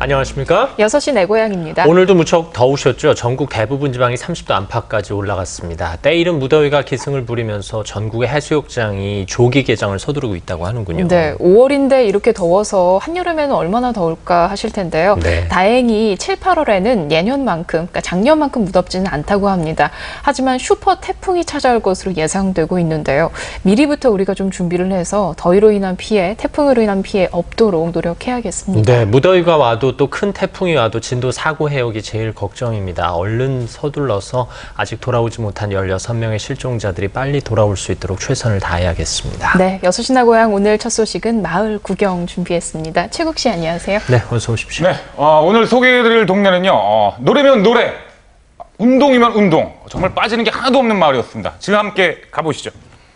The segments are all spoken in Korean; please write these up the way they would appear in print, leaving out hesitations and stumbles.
안녕하십니까? 6시 내 고향입니다. 오늘도 무척 더우셨죠? 전국 대부분 지방이 30도 안팎까지 올라갔습니다. 때이른 무더위가 기승을 부리면서 전국의 해수욕장이 조기 개장을 서두르고 있다고 하는군요. 네, 5월인데 이렇게 더워서 한여름에는 얼마나 더울까 하실 텐데요. 네. 다행히 7, 8월에는 예년만큼, 그러니까 작년만큼 무덥지는 않다고 합니다. 하지만 슈퍼 태풍이 찾아올 것으로 예상되고 있는데요. 미리부터 우리가 좀 준비를 해서 더위로 인한 피해, 태풍으로 인한 피해 없도록 노력해야겠습니다. 네, 무더위가 와도 또 큰 태풍이 와도 진도 4구 해역이 제일 걱정입니다. 얼른 서둘러서 아직 돌아오지 못한 16명의 실종자들이 빨리 돌아올 수 있도록 최선을 다해야겠습니다. 네, 6시 내 고향 오늘 첫 소식은 마을 구경 준비했습니다. 최국 씨 안녕하세요. 네, 어서 오십시오. 네, 오늘 소개해드릴 동네는요. 노래면 노래, 운동이면 운동. 정말 빠지는 게 하나도 없는 마을이었습니다. 지금 함께 가보시죠.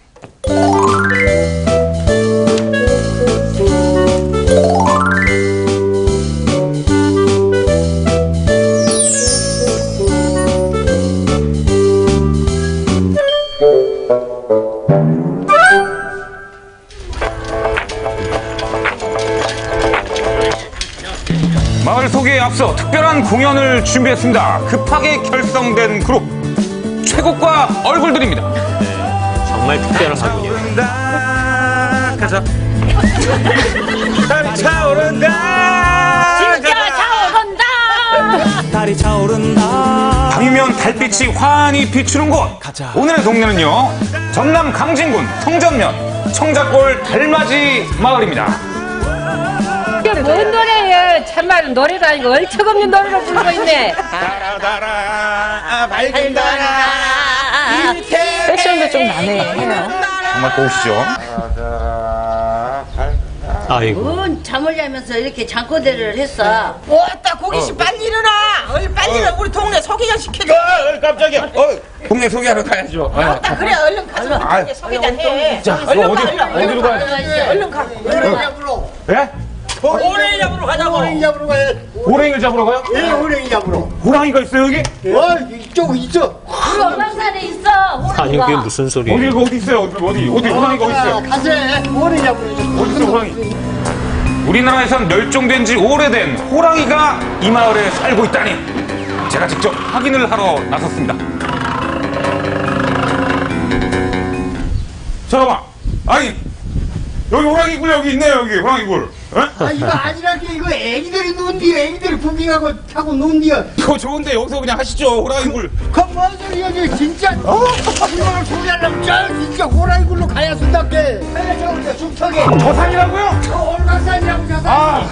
마을 소개에 앞서 특별한 공연을 준비했습니다. 급하게 결성된 그룹 최국과 얼굴들입니다. 정말 특별하군요. 가자. 달이 차오른다. 진짜 차오른다. 달이 차오른다. 밤이면 달빛이 환히 비추는 곳. 가자. 오늘의 동네는요. 전남 강진군 성전면 청자골 달맞이 마을입니다. 이게 뭔 노래예요? 참말로 노래도 아니고 얼척없는 노래를 부르고 있네. 달아 밝은 달아. 패션도 좀 난해해요. 정말 고우시죠? 아이고. 뭔 잠을 자면서 이렇게 잠꼬대를 했어. 왔다 고기씨 빨리 일어나. 얼른 빨리 일어나. 우리 동네 소개장 시켜줘. 깜짝이야. 동네 소개하러 가야죠. 왔다 그래 얼른 가서 동네 소개장 해. 자, 얼른 어디, 가, 어디로 가야 돼? 얼른 가. 예? 오랭이 잡으러 가자고. 호랑이 잡으러 가야 호랭이를 잡으러 가요? 예, 호랑이 잡으러. 호랑이가 있어요, 여기? 이쪽 있어. 우리 얼마산에 있어. 아니, 그게 무슨 소리예요? 어디 있어요? 어디 호랑이가 어디 있어요? 가세. 호랑이 잡으러. 어디 있어요, 호랑이? 우리나라에선 멸종된 지 오래된 호랑이가 이 마을에 살고 있다니 제가 직접 확인을 하러 나섰습니다. 잠깐만, 아니 여기 호랑이굴 여기 있네요. 여기 호랑이굴. 이거 아니라게 이거 애기들이 논디요. 애기들이 부빙하고 타고 논디요. 이거 좋은데 여기서 그냥 하시죠. 호랑이굴. 그뭔 소리야 이게 진짜. 이거를 소개하려면 진짜 호랑이굴로 가야 쓴답게. 해저 중턱에. 저 산이라고요? 저 올라산이라고 저산.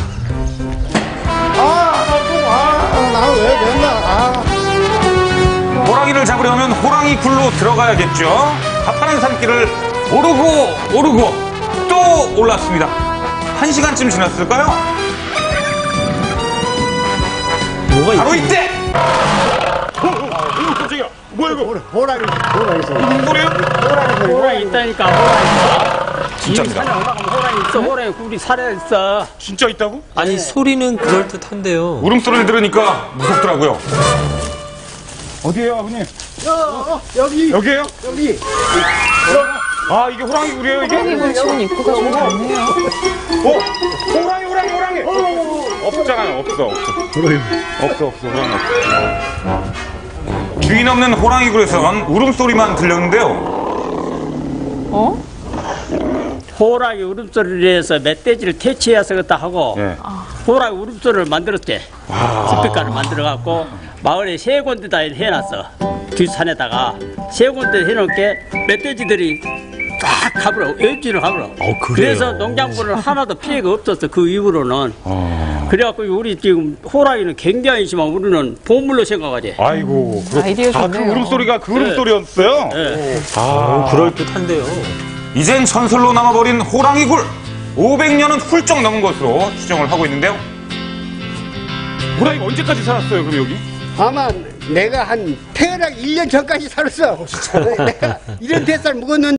나는 왜 맨날 호랑이를 잡으려면 호랑이굴로 들어가야겠죠. 가파른 산길을 오르고 또 올랐습니다. 1시간쯤 지났을까요? 뭐가 바로 있지? 이때! 깜짝이야. 뭐야 이거? 호랑이 소리. 무슨 소리예요? 호랑이 있다니까. 호랑이 진짜입니다. 산에 올라가면 호랑이 있어. 호랑이 굴이 살에 있어. 진짜 있다고? 아니, 소리는 그럴듯한데요. 울음소리를 들으니까 무섭더라고요. 어디에요, 아버님? 여기. 여기에요? 여기. 아, 이게 호랑이굴이에요, 이게? 호랑이굴 치는 입구가 좀 작네요. 호랑이! 없잖아요, 없어. 호랑이 없어, 호랑이 없어. 주인 없는 호랑이굴에선 울음소리만 들렸는데요. 호랑이 울음소리를 해서 멧돼지를 퇴치해서 그렇다 하고 네. 호랑이 울음소리를 만들었대. 스피커를 만들어갖고 마을에 세 군데다 해놨어. 뒷산에다가 세 군데 해놓은 게 멧돼지들이 쫙 가버려. 일주일을 가버려. 그래요? 그래서 농작물은 하나도 피해가 없었어. 그 이후로는. 그래갖고 우리 지금 호랑이는 굉장히 심한 우리는 보물로 생각하지. 아이고, 아이디어 그 좋네요. 울음소리가 그 울음소리였어요? 네. 그럴듯한데요. 이젠 전설로 남아버린 호랑이굴 500년은 훌쩍 넘은 것으로 추정을 하고 있는데요. 호랑이가 언제까지 살았어요, 그럼 여기? 아마 내가 한 태어나기 1년 전까지 살았어. 내가 이런 대살 묵었는데.